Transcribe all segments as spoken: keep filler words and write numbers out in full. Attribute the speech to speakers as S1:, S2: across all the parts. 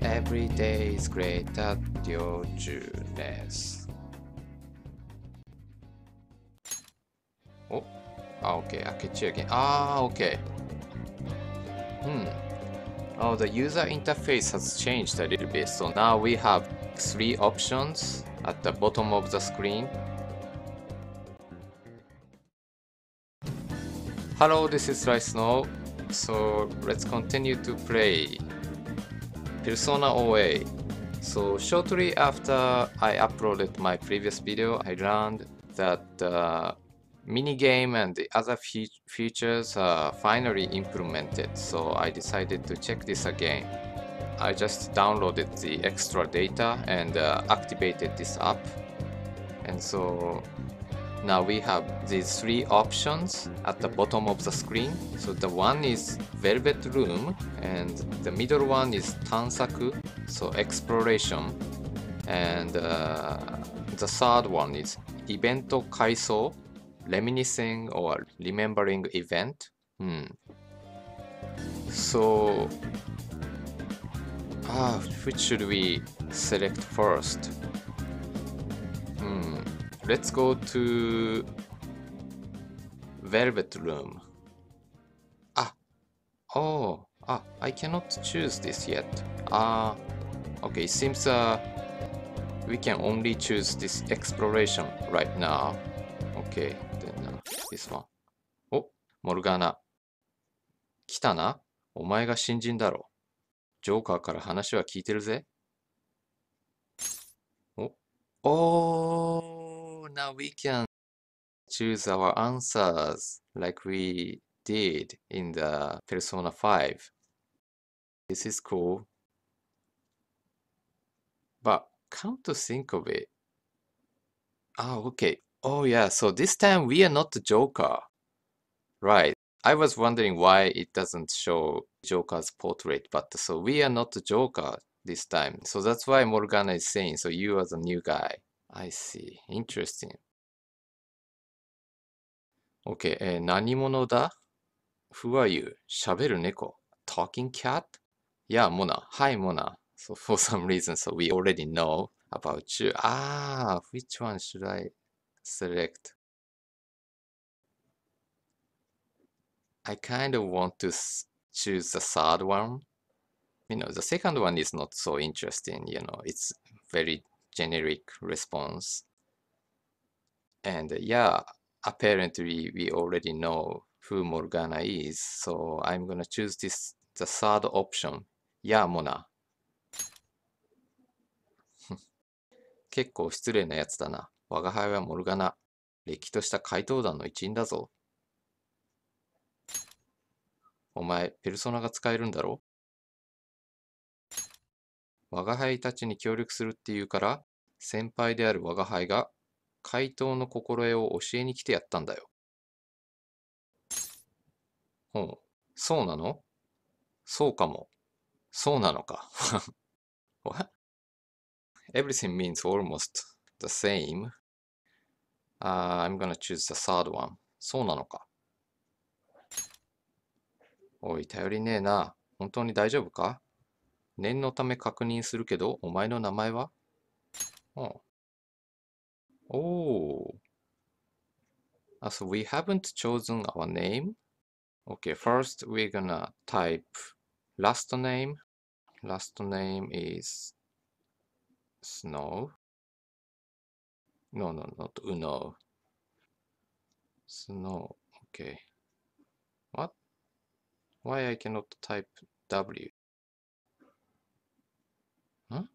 S1: Every day is great at 領中です。お、あ、OK。開けちゃうけん。あー、OK。Hmm. Oh, the user interface has changed a little bit. So now we have three options at the bottom of the screen. Hello, this is Rice Snow. So let's continue to play Persona O A. So shortly after I uploaded my previous video, I learned that the minigame and the other fe features are finally implemented. So I decided to check this again. I just downloaded the extra data and uh, activated this app. And so now we have these three options at the bottom of the screen. So the one is Velvet Room, and the middle one is Tansaku, so exploration. And uh, the third one is Ibento Kaiso, reminiscing or remembering event. Hmm. So, ah, which should we select first? Hmm. Let's go to Velvet Room. Ah, oh, ah, I cannot choose this yet. Ah, okay, seems uh, we can only choose this exploration right now. Okay, then uh, this one. お、モルガナ。来たな。お前が新人だろ。ジョーカーから話は聞いてるぜ。お、oh, now we can choose our answers like we did in the Persona five. This is cool. But come to think of it. Ah, okay. Oh yeah, so this time we are not the Joker. Right. I was wondering why it doesn't show Joker's portrait, but so we are not the Joker this time. So that's why Morgana is saying, so you are the new guy. I see. Interesting. Okay, えー何者だ Who are you? 喋る猫 Talking cat? Yeah, Mona. Hi, Mona. So for some reason, so we already know about you. Ah, which one should I select? I kind of want to s- choose the third one. You know, the second one is not so interesting, you know, it's very generic response. And uh, yeah, apparently we already know who Morgana is, so I'm gonna choose this, the third option. Yeah, Mona. 結構失礼なやつだな。我が輩はモルガナ。れっきとした怪盗団の一員だぞ。お前、ペルソナが使えるんだろ我が輩たちに協力するって言うから、先輩である我が輩が怪盗の心得を教えに来てやったんだよ。ほう、そうなのそうかも。そうなのか。What? Everything means almost the same. Uh, I'm gonna choose the third one. そうなのか。おい、頼りねえな。本当に大丈夫か念のため確認するけど、お前の名前はおうおー。Uh, so we haven't chosen our name. Okay, first we're gonna type last name. Last name is Snow. No, no, not Uno. Snow. Okay. What? Why I cannot type W? Huh?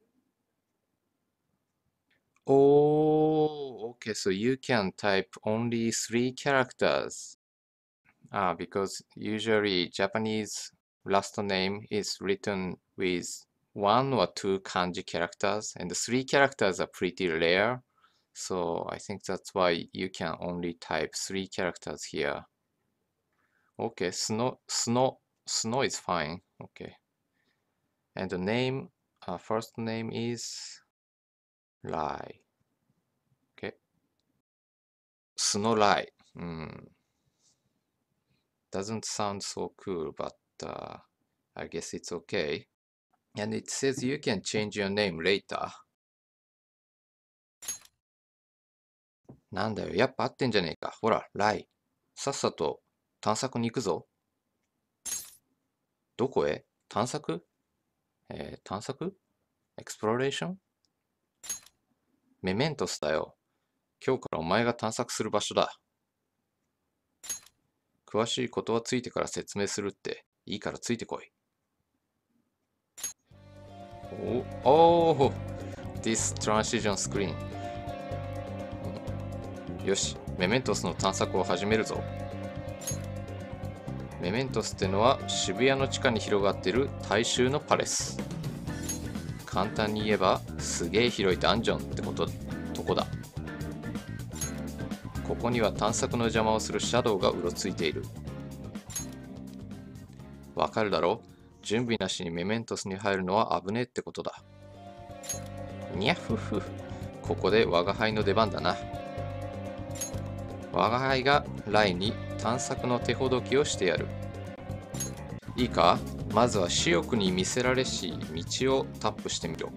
S1: Oh, okay. So you can type only three characters. Ah, because usually Japanese last name is written with one or two kanji characters, and the three characters are pretty rare. So I think that's why you can only type three characters here. Okay, snow, snow, snow is fine. Okay. And the name, uh, first name is Rai. Okay. Snow Rai. Hmm. Doesn't sound so cool, but uh, I guess it's okay. And it says you can change your name later. なんだよ、やっぱ合ってんじゃねえか。ほら、ライ。さっさと探索に行くぞ。どこへ？探索？えー、探索？エクスプロレーション？メメントスだよ。今日からお前が探索する場所だ。詳しいことはついてから説明するって。いいからついてこい。おお、This transition screen。よし、メメントスの探索を始めるぞ。メメントスってのは渋谷の地下に広がってる大衆のパレス。簡単に言えばすげえ広いダンジョンってこととこだ。ここには探索の邪魔をするシャドウがうろついている。わかるだろ？準備なしにメメントスに入るのは危ねえってことだ。にゃふふ。ここで我が輩の出番だな。我が輩がライに探索の手ほどきをしてやる。いいか？まずは視翼に見せられし道をタップしてみろ。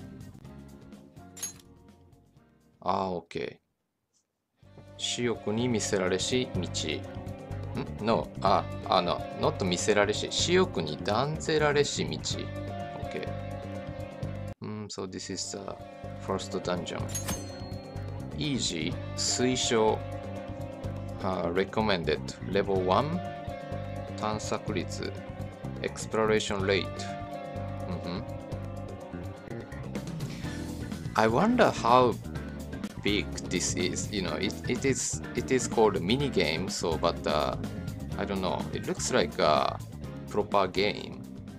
S1: ああ、OK。視翼に見せられし道。ん ?No。あ、あの、not 見せられし。視翼に断ぜられし道。OK。うん、so this is the first dungeon. Easy。推奨。Uh, recommended level one 探索率 exploration rate、mm-hmm. I wonder how big this is. You know, it, it is it is called a mini game, so but uh, I don't know, it looks like a proper game.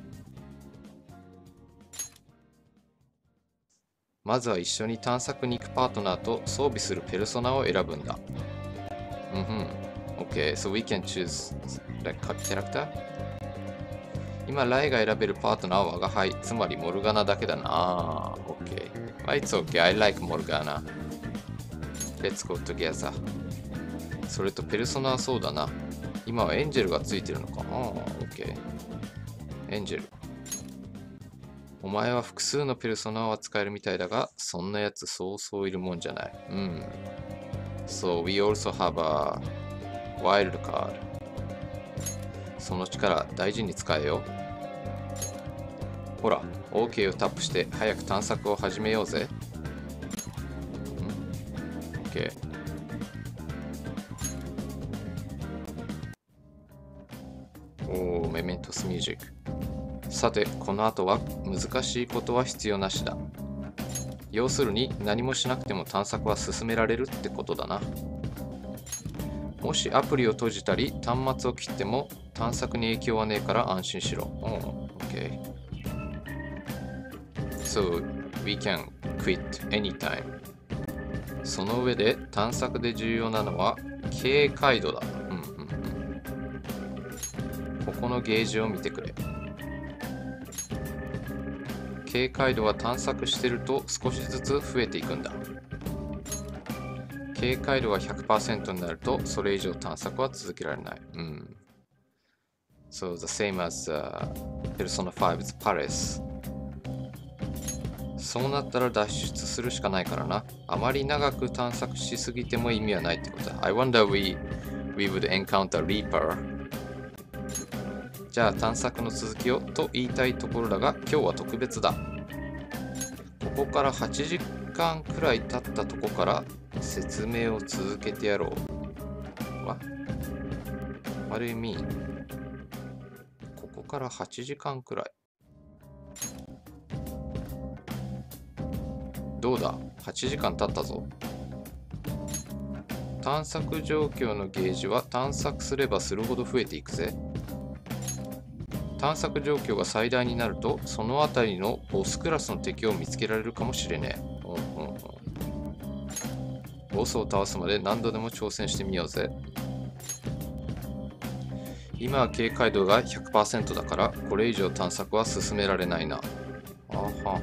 S1: まずは一緒に探索に行くパートナーと装備するペルソナを選ぶんだ。Mm-hmm. Okay, so we can choose like character? 今、ライが選べるパートナーは我が輩、つまりモルガナだけだな。Okay. Well, it's okay. I like Morgana. Let's go together. それとペルソナはそうだな。今はエンジェルがついてるのか。ああ、OK。エンジェル。お前は複数のペルソナを扱えるみたいだが、そんなやつそうそういるもんじゃない。うん。So we also have a wild card. その力大事に使えよ。ほら、OK をタップして早く探索を始めようぜ。ん ?OK。おー、メメントスミュージック。さて、この後は難しいことは必要なしだ。要するに何もしなくても探索は進められるってことだな。もしアプリを閉じたり端末を切っても探索に影響はねえから安心しろ。おー、OK。So, we can quit anytime. その上で探索で重要なのは警戒度だ。うんうんうん。ここのゲージを見てくれ。警戒度は探索してると少しずつ増えていくんだ。警戒度が ひゃくパーセント になるとそれ以上探索は続けられない。うん。So the same as、uh, Persona ファイブ 's Paris。そうなったら脱出するしかないからな。あまり長く探索しすぎても意味はないってことだ。I wonder we, we would encounter Reaper。じゃあ探索の続きをと言いたいところだが今日は特別だ。ここからはちじかんくらい経ったとこから説明を続けてやろう。What? What do you mean? ここからはちじかんくらい。どうだ ?はちじかん経ったぞ。探索状況のゲージは探索すればするほど増えていくぜ。探索状況が最大になると、その辺りのボスクラスの敵を見つけられるかもしれねえ。うんうんうん、ボスを倒すまで何度でも挑戦してみようぜ。今は警戒度が ひゃくパーセント だから、これ以上探索は進められないな。あはは。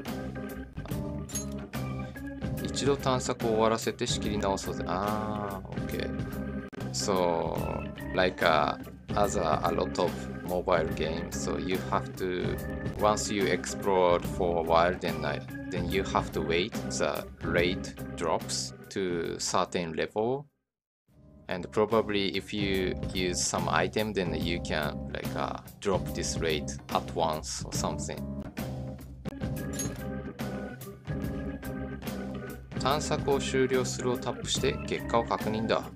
S1: 一度探索を終わらせて仕切り直そうぜ。あー、OK。So, like a as a, a lot of mobile games, so you have to, once you explored for a while, then I, then you have to wait. The rate drops to certain level, and probably if you use some item, then you can like uh, drop this rate at once or something. 探索を終了するをタップして結果を確認だ。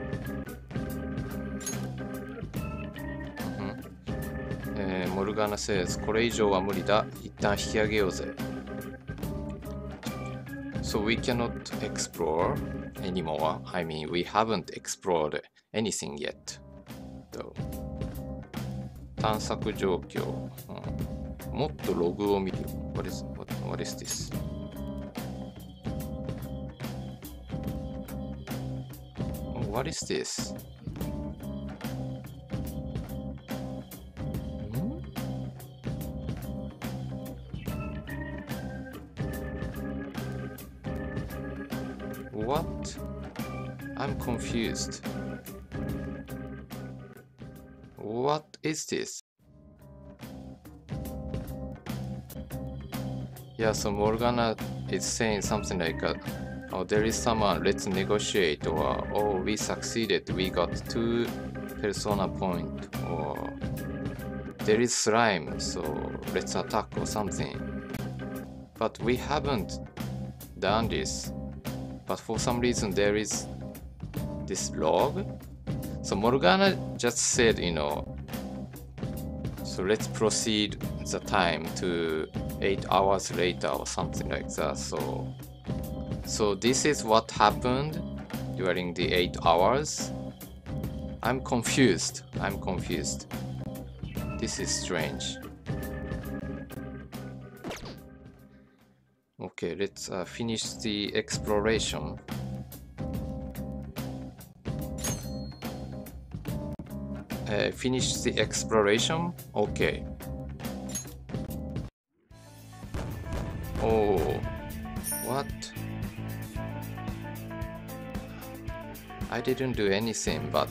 S1: えー、モルガナ says これ以上は無理だ。一旦引き上げようぜ。So we cannot explore anymore. I mean, we haven't explored anything yet. So, 探索状況、うん。もっとログを見る。What is, what, what is this? What is this? What? I'm confused. What is this? Yeah, so Morgana is saying something like, uh, oh, there is someone, let's negotiate, or oh, we succeeded, we got two persona point, or there is slime, so let's attack or something. But we haven't done this. But for some reason there is this log. So Morgana just said, you know, so let's proceed the time to eight hours later or something like that. So, so this is what happened during the eight hours. I'm confused. I'm confused. This is strange. Okay, let's uh, finish the exploration. Uh, finish the exploration? Okay. Oh, what? I didn't do anything, but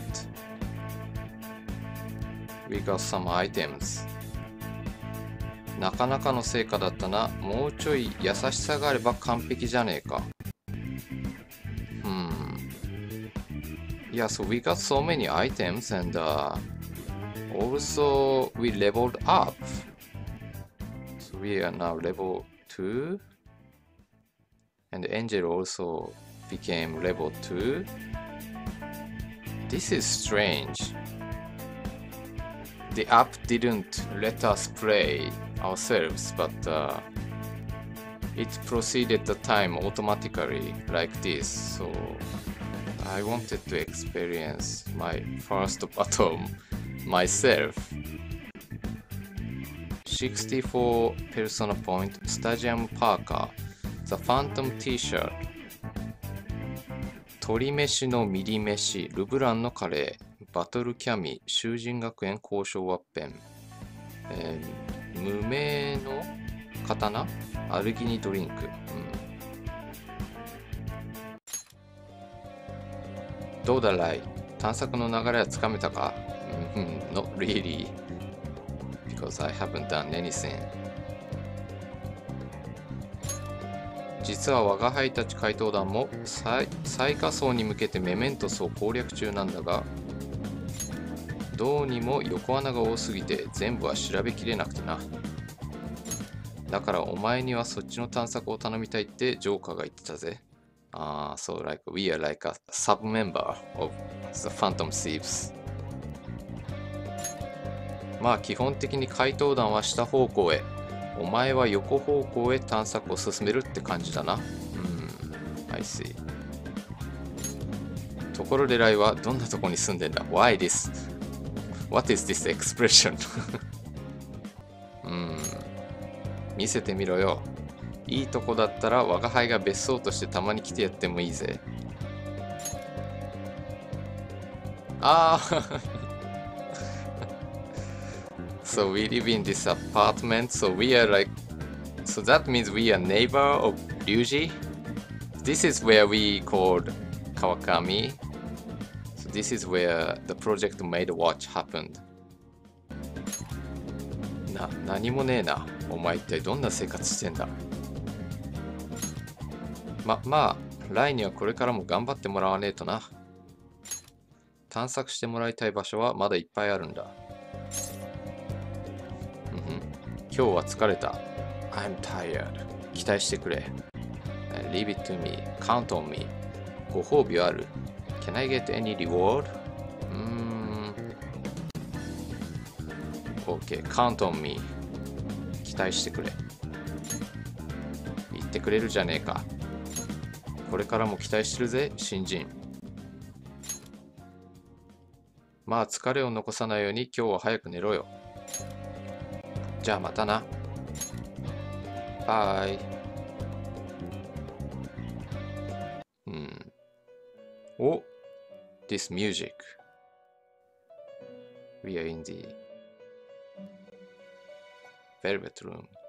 S1: we got some items. なかなかの成果だったな。もうちょい優しさがあれば完璧じゃねえか。Hmm. Yeah, so we got so many items and uh, also we leveled up. So we are now level two. And Angel also became level two. This is strange. The app didn't let us play ourselves, but uh, it proceeded the time automatically like this. So I wanted to experience my first battle myself. sixty-four Persona Point, Stadium Parker, The Phantom T-shirt, 鶏飯のミリ飯、ルブランのカレー、バトルキャミ、囚人学園交渉ワッペン、えー、無名の刀、アルギニドリンク、うん、どうだライ、探索の流れはつかめたか？うん、Not really, because I haven't done anything. 実は我が輩たち怪盗団も最下層に向けてメメントスを攻略中なんだが、どうにも横穴が多すぎて全部は調べきれなくてな。だからお前にはそっちの探索を頼みたいってジョーカーが言ってたぜ。ああ、そう、like we are like a sub-member of the Phantom Thieves。まあ基本的に怪盗団は下方向へ、お前は横方向へ探索を進めるって感じだな。うん、I see。ところでライはどんなとこに住んでんだ？ Why this?What is this expression? うん。見せてみろよ。いいとこだったら我が輩が別荘としてたまに来てやってもいいぜ。ああ。So we live in this apartment. So we are like. So that means we are neighbor of Ryuji. This is where we called Kawakami. So this is where the project made watch happened. な、何もねえな。お前一体どんな生活してんだ。ま、まあ、ライにはこれからも頑張ってもらわねえとな。探索してもらいたい場所はまだいっぱいあるんだ。うんうん、今日は疲れた。I'm tired. 期待してくれ。Leave it to me. Count on me. ご褒美ある。Can I get any reward? うーん。OK. Count on me. 期待してくれ。言ってくれるじゃねえか。これからも期待してるぜ、新人。まあ疲れを残さないように今日は早く寝ろよ。じゃあまたな。バイ。うん。お、this music. We are in the velvet room.